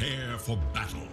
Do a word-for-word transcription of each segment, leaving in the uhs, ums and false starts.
Prepare for battle.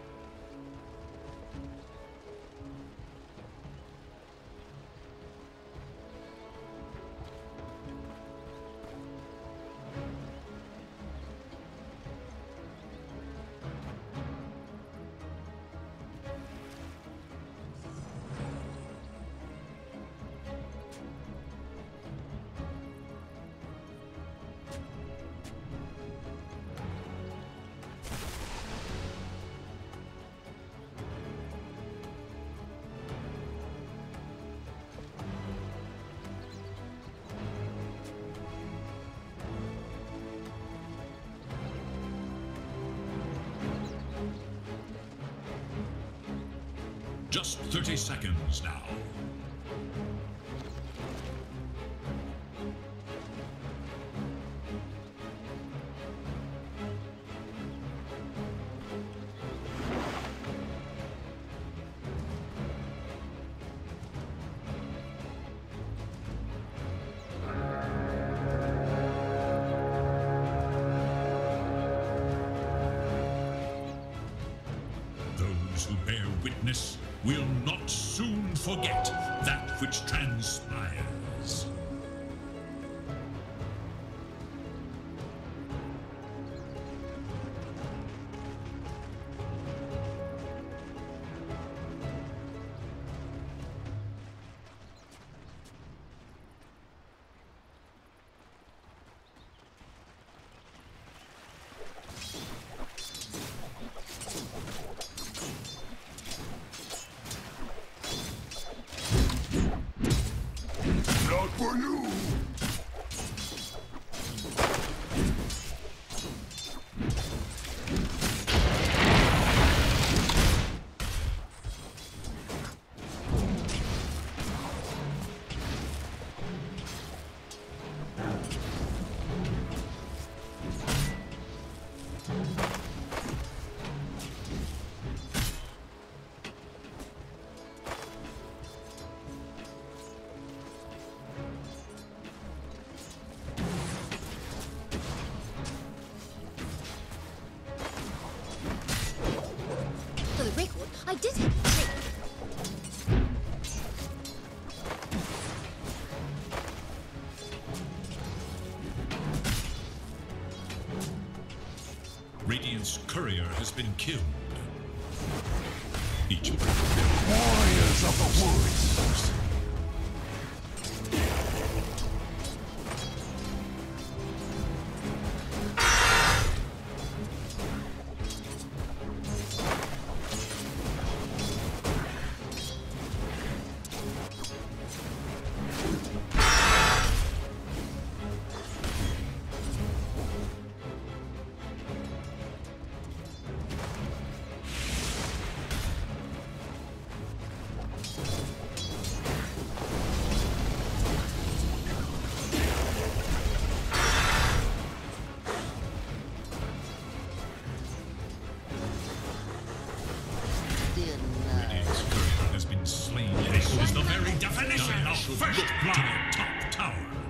Just thirty seconds now. Those who bear witness will not soon forget that which transpires. For you! I did have a trick. Radiant's courier has been killed. Each warriors of the woods. First blood, top tower.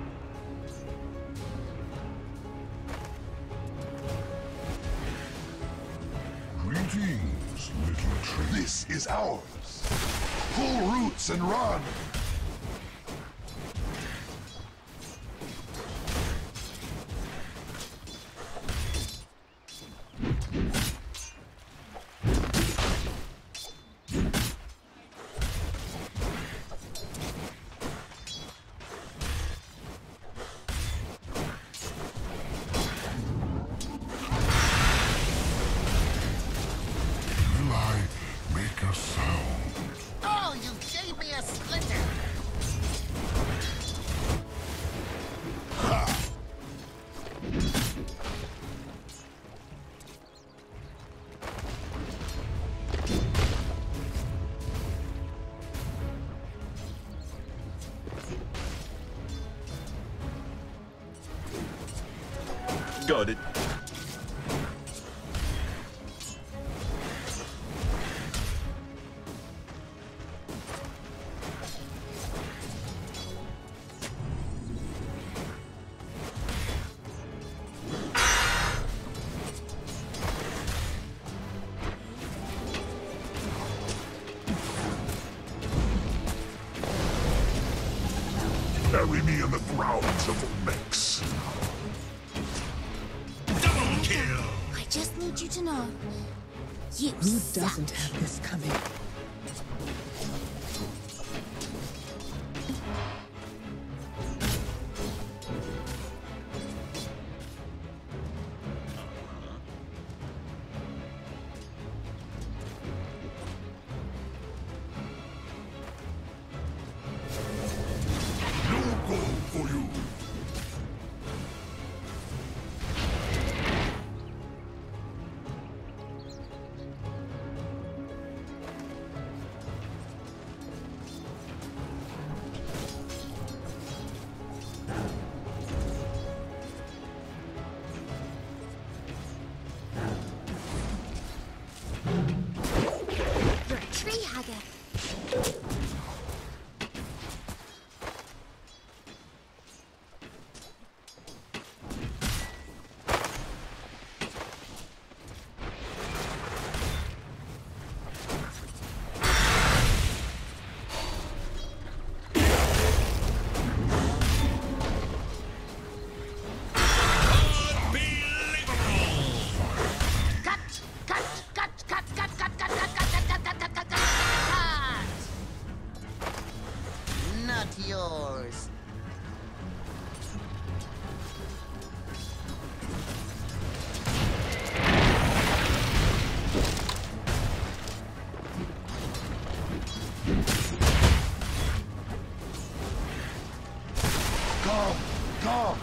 Greetings, little tree. This is ours. Pull roots and run. Got it. Bury me in the grounds of Omex. Double kill! I just need you to know. You Who suck. doesn't have this coming? No goal for you. You're a tree hugger. Cut! Cut! Cut! Cut! Cut! Cut! Cut! Cut! Cut! Cut! Cut! Cut! Cut! Cut! Not yours. Come, come.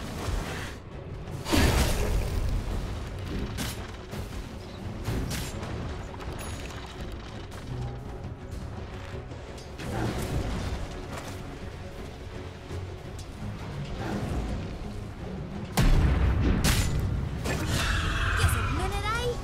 Guess a minute, eh?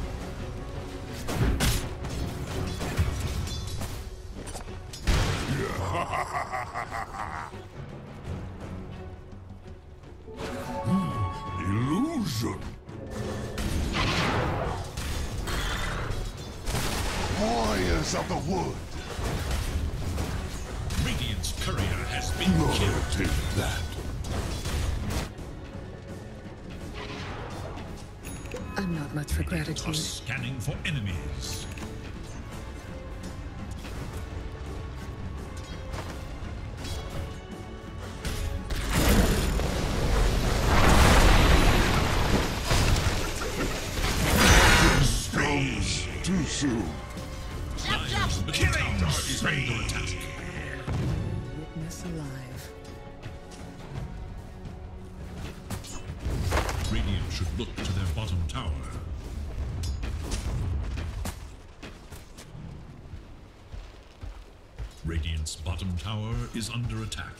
Illusion. Warriors of the wood. Radiant's courier has been Lord, killed. take that. I'm not much for Are gratitude. scanning for enemies. Stones too soon. Dire's middle tower is under attack. Witness alive. Radiant should look to their bottom tower. Radiant's bottom tower is under attack.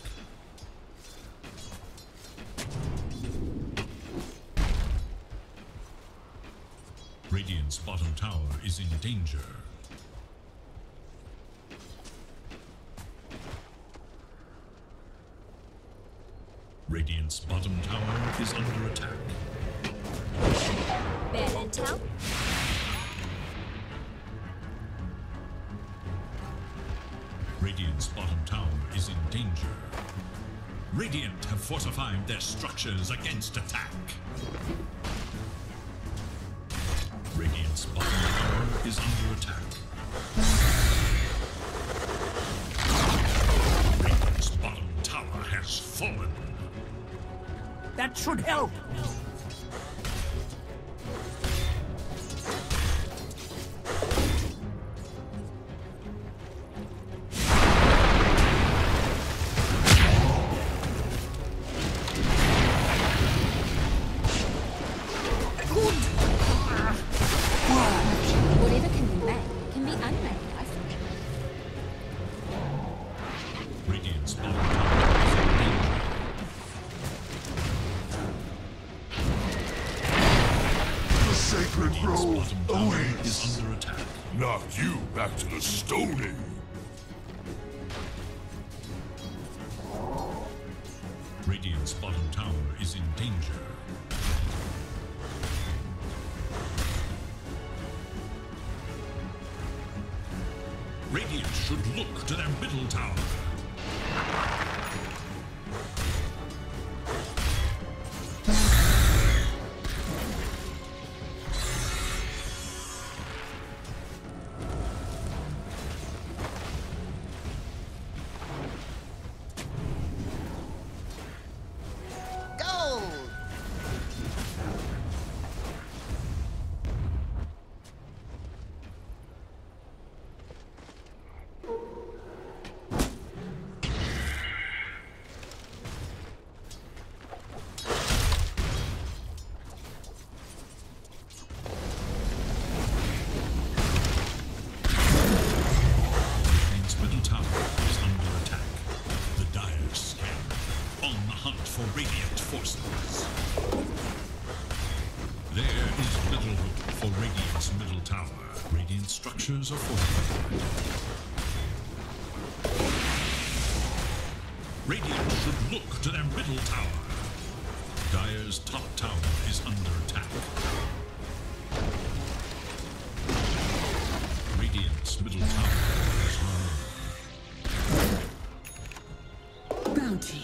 Radiant's bottom tower is in danger. Radiant's bottom tower is under attack. Bad intel? Radiant's bottom tower is in danger. Radiant have fortified their structures against attack. Radiant's bottom tower is under attack. Radiant's bottom tower has fallen. That should help. Whatever can be made can be unmade, I think. Radiant's bottom tower is in danger. The sacred Radiant's grove bottom tower awaits. is under attack. Knock you back to the Stone Age. Radiant's bottom tower is in danger. Radiant should look to their middle tower. for Radiant's middle tower. Radiant structures are fortified. Radiant should look to their middle tower. Dire's top tower is under attack. Radiant's middle tower is harmed. Bounty.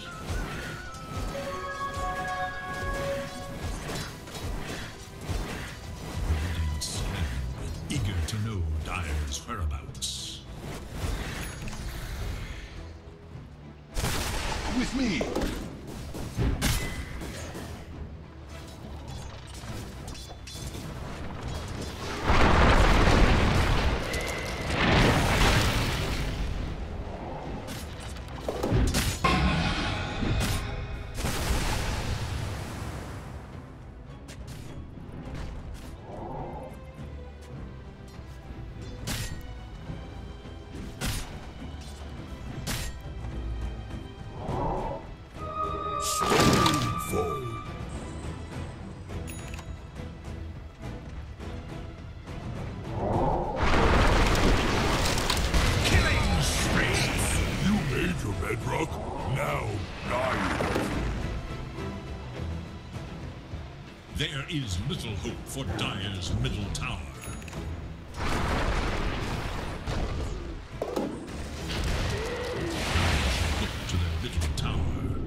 Radiant's slain, eager to know Dire's whereabouts. With me. There is little hope for Dire's middle tower. Look to their middle tower.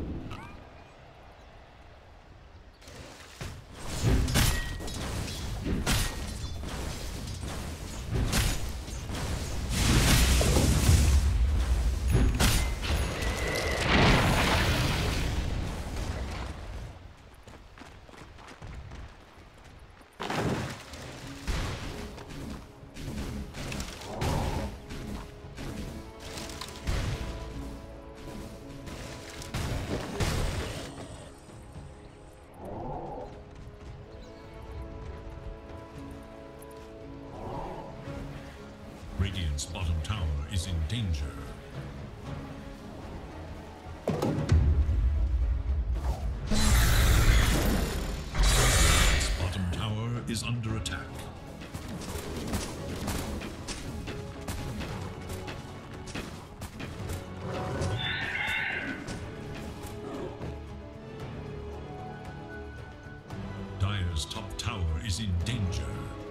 Radiant's bottom tower is in danger. Radiant's bottom tower is under attack. Dire's top tower is in danger.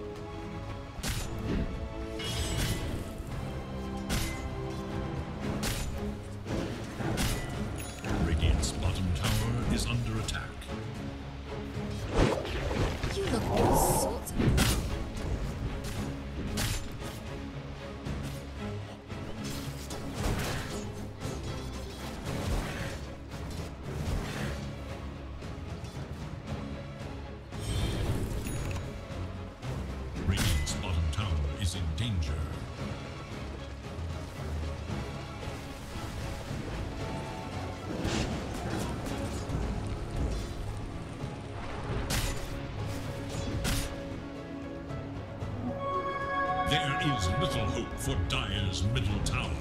Radiant's bottom tower is under attack. You look all sorts of... Radiant's bottom tower is in danger. There is little hope for Dire's middle tower.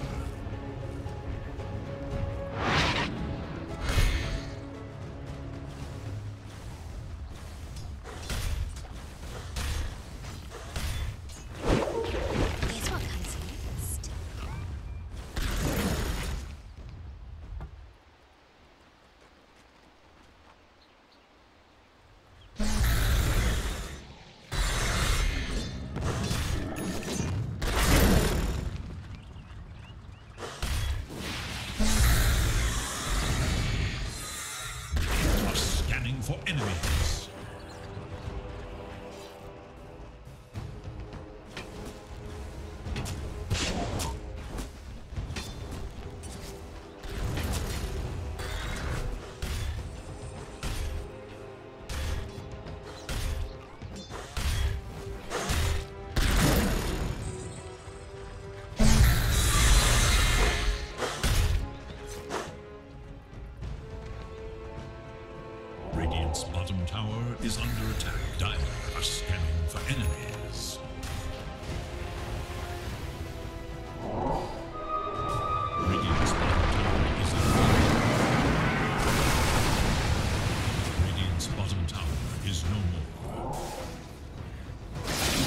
Here's what comes next. Are scanning for enemies. Radiant's bottom tower is under attack. Dire are scanning for enemies. Radiant's bottom tower is in danger. Radiant's bottom tower is no more.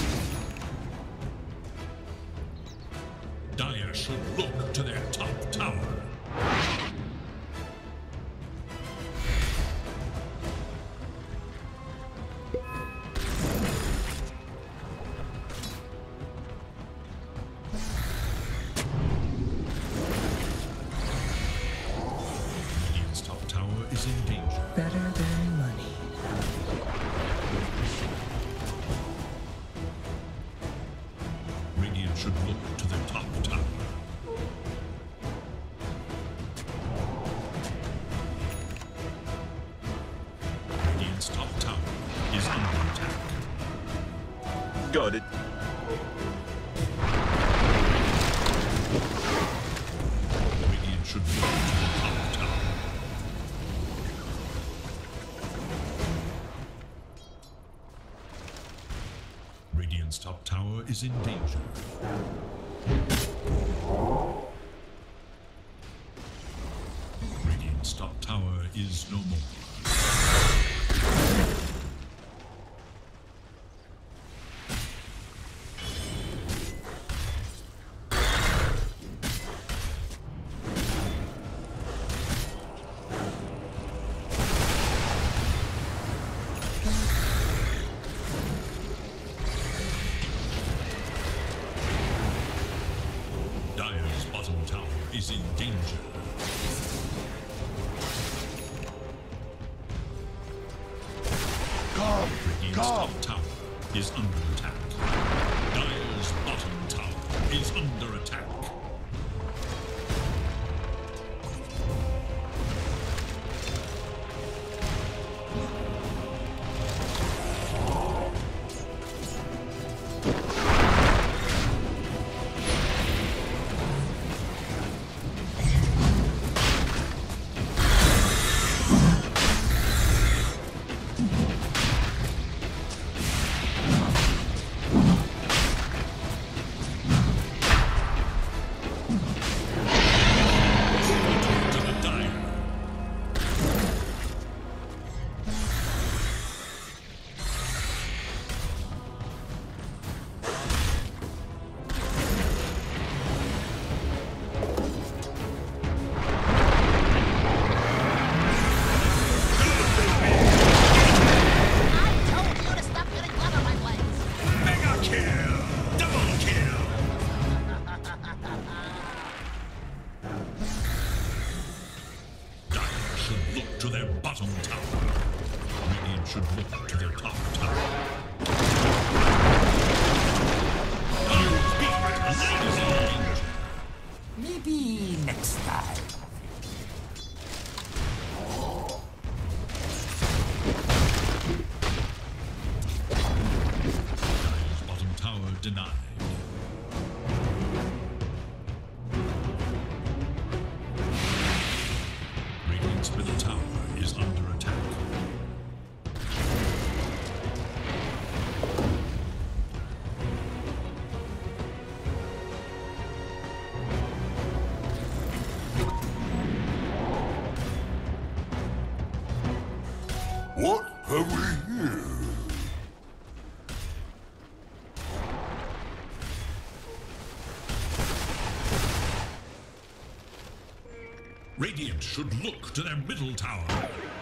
Dire should look to their top tower. Radiant's top tower is in danger. Better than money. Radiant should look to their top tower. Radiant's top tower is under attack. Got it. Radiant should look to the top tower. Radiant's top tower is in danger. Radiant's top tower is no more. Dire's bottom tower is in danger. Come, Radiant's come. top tower is under attack. Dire's bottom tower is under attack. To the Dire. I told you to stop getting blood on my legs. Mega kill! Double kill! Dire should look to their bottom tower. Radiant should look to their top tower. Dire's bottom tower is in danger. Maybe next time. Dire's bottom tower denied. Radiant's middle tower is under attack. What have we here? Radiant should look to their middle tower.